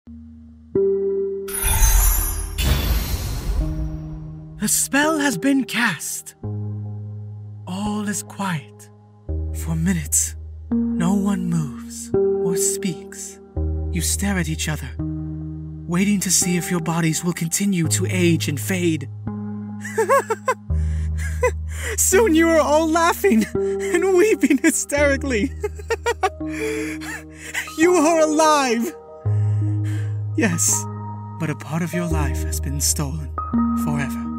The spell has been cast. All is quiet. For minutes, no one moves or speaks. You stare at each other, waiting to see if your bodies will continue to age and fade. Soon you are all laughing and weeping hysterically. You are alive! Yes, but a part of your life has been stolen forever.